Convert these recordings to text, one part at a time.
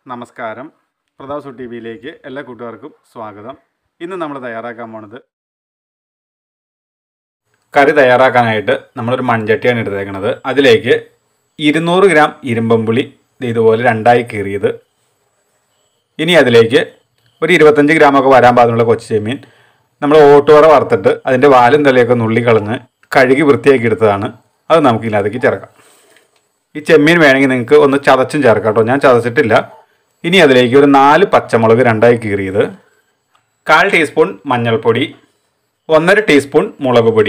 നമസ്കാരം. പ്രതാപ് ടി വിയിലേക്ക് എല്ലാ കൂട്ടുകാർക്കും സ്വാഗതം. ഇന്ന് നമ്മൾ തയ്യാറാക്കാൻ പോണത് കറി തയ്യാറാക്കാനായിട്ട് നമ്മളൊരു മൺചട്ടിയാണ് എടുത്തേക്കുന്നത്. അതിലേക്ക് 200 ഗ്രാം ഇരുമ്പമ്പുളി ഇതുപോലെ രണ്ടായി കീറിയത്, ഇനി അതിലേക്ക് ഒരു 25 ഗ്രാമൊക്കെ വരാൻ പാകത്തിനുള്ള കൊച്ചു ചെമ്മീൻ നമ്മൾ ഓട്ടുവറ വറുത്തിട്ട് അതിൻ്റെ വാലും തലയൊക്കെ നുള്ളിക്കളഞ്ഞ് കഴുകി വൃത്തിയാക്കി എടുത്തതാണ്. അത് നമുക്ക് ഇതിനകത്തേക്ക് ചേർക്കാം. ഈ ചെമ്മീൻ വേണമെങ്കിൽ നിങ്ങൾക്ക് ഒന്ന് ചതച്ചും ചേർക്കാം കേട്ടോ, ഞാൻ ചതച്ചിട്ടില്ല. ഇനി അതിലേക്ക് ഒരു 4 പച്ചമുളക് രണ്ടായി കീറിയത്, 1/4 ടീസ്പൂൺ മഞ്ഞൾപ്പൊടി, 1.5 ടീസ്പൂൺ മുളക് പൊടി,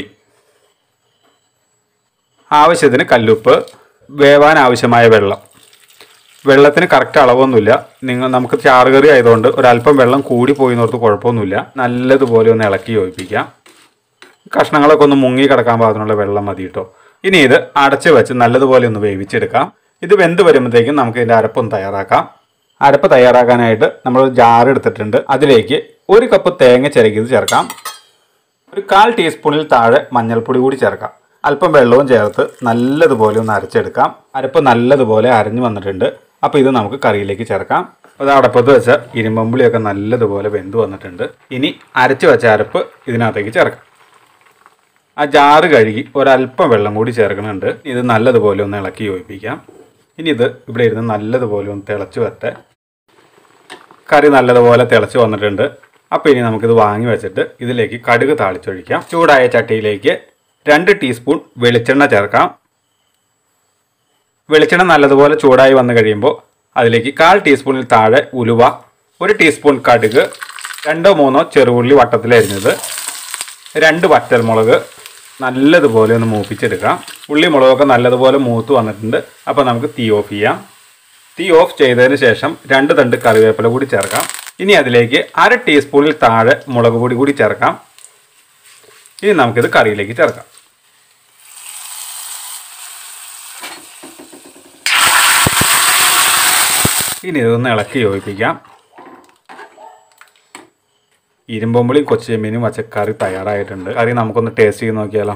ആവശ്യത്തിന് കല്ലുപ്പ്, വേവാൻ ആവശ്യമായ വെള്ളം. വെള്ളത്തിന് കറക്റ്റ് അളവൊന്നുമില്ല, നമുക്ക് ചാറുകറി ആയതുകൊണ്ട് ഒരല്പം വെള്ളം കൂടി പോയി എന്നോർത്ത് കുഴപ്പമൊന്നുമില്ല. നല്ലതുപോലെ ഒന്ന് ഇളക്കി യോജിപ്പിക്കാം. കഷ്ണങ്ങളൊക്കെ ഒന്ന് മുങ്ങി കിടക്കാൻ പാകത്തിനുള്ള വെള്ളം മതി കേട്ടോ. ഇനി ഇത് അടച്ച് വെച്ച് നല്ലതുപോലെ ഒന്ന് വേവിച്ചെടുക്കാം. ഇത് വെന്ത് വരുമ്പോഴത്തേക്കും നമുക്ക് ഇതിൻ്റെ അരപ്പൊന്ന് തയ്യാറാക്കാം. അരപ്പ് തയ്യാറാക്കാനായിട്ട് നമ്മളൊരു ജാർ എടുത്തിട്ടുണ്ട്. അതിലേക്ക് 1 കപ്പ് തേങ്ങ ചിരകിയത് ചേർക്കാം. ഒരു 1/4 ടീസ്പൂണിൽ താഴെ മഞ്ഞൾപ്പൊടി കൂടി ചേർക്കാം. അല്പം വെള്ളവും ചേർത്ത് നല്ലതുപോലെ ഒന്ന് അരച്ചെടുക്കാം. അരപ്പ് നല്ലതുപോലെ അരഞ്ഞു വന്നിട്ടുണ്ട്. അപ്പോൾ ഇത് നമുക്ക് കറിയിലേക്ക് ചേർക്കാം. അത് അടപ്പത്ത് വെച്ച ഇരുമ്പമ്പുളിയൊക്കെ നല്ലതുപോലെ വെന്ത് വന്നിട്ടുണ്ട്. ഇനി അരച്ച് വെച്ച അരപ്പ് ഇതിനകത്തേക്ക് ചേർക്കാം. ആ ജാറ് കഴുകി ഒരല്പം വെള്ളം കൂടി ചേർക്കുന്നുണ്ട്. ഇത് നല്ലതുപോലെ ഒന്ന് ഇളക്കി യോജിപ്പിക്കാം. ഇനി ഇത് ഇവിടെ ഇരുന്ന് നല്ലതുപോലെ ഒന്ന് തിളച്ച് വരട്ടെ. കറി നല്ലതുപോലെ തിളച്ച് വന്നിട്ടുണ്ട്. അപ്പോൾ ഇനി നമുക്കിത് വാങ്ങി വെച്ചിട്ട് ഇതിലേക്ക് കടുക് താളിച്ചൊഴിക്കാം. ചൂടായ ചട്ടിയിലേക്ക് 2 ടീസ്പൂൺ വെളിച്ചെണ്ണ ചേർക്കാം. വെളിച്ചെണ്ണ നല്ലതുപോലെ ചൂടായി വന്നു കഴിയുമ്പോൾ അതിലേക്ക് 1/4 ടീസ്പൂണിൽ താഴെ ഉലുവ, 1 ടീസ്പൂൺ കടുക്, 2-3 ചെറുള്ളി വട്ടത്തിലരിഞ്ഞത്, 2 വറ്റൽമുളക് നല്ലതുപോലെ ഒന്ന് മൂപ്പിച്ചെടുക്കാം. ഉള്ളി മുളകൊക്കെ നല്ലതുപോലെ മൂത്ത് വന്നിട്ടുണ്ട്. അപ്പോൾ നമുക്ക് തീ ഓഫ് ചെയ്യാം. തീ ഓഫ് ചെയ്തതിന് ശേഷം 2 തണ്ട് കറിവേപ്പില കൂടി ചേർക്കാം. ഇനി അതിലേക്ക് 1/2 ടീസ്പൂണിൽ താഴെ മുളക് പൊടി കൂടി ചേർക്കാം. ഇനി നമുക്കിത് കറിയിലേക്ക് ചേർക്കാം. ഇനി ഇതൊന്ന് ഇളക്കി യോജിപ്പിക്കാം. ഇരുമ്പമ്പുളിയും കൊച്ചു ചെമ്മീനും വച്ച കറി തയ്യാറായിട്ടുണ്ട്. കറി നമുക്കൊന്ന് ടേസ്റ്റ് ചെയ്ത് നോക്കിയാലോ.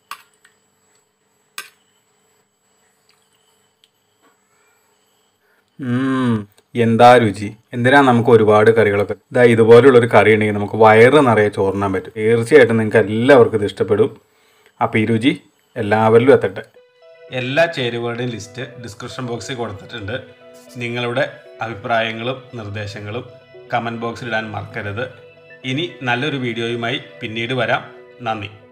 എന്താ രുചി! എന്തിനാ നമുക്ക് ഒരുപാട് കറികളൊക്കെ. ഇതുപോലുള്ളൊരു കറി ഉണ്ടെങ്കിൽ നമുക്ക് വയറ് നിറയെ ചോറിനാൻ പറ്റും. തീർച്ചയായിട്ടും നിങ്ങൾക്ക് എല്ലാവർക്കും ഇത് ഇഷ്ടപ്പെടും. അപ്പോൾ ഈ രുചി എല്ലാവരിലും എത്തട്ടെ. എല്ലാ ചേരുവകളുടെയും ലിസ്റ്റ് ഡിസ്ക്രിപ്ഷൻ ബോക്സിൽ കൊടുത്തിട്ടുണ്ട്. നിങ്ങളുടെ അഭിപ്രായങ്ങളും നിർദ്ദേശങ്ങളും കമൻറ്റ് ബോക്സിൽ ഇടാൻ മറക്കരുത്. ഇനി നല്ലൊരു വീഡിയോയുമായി പിന്നീട് വരാം. നന്ദി.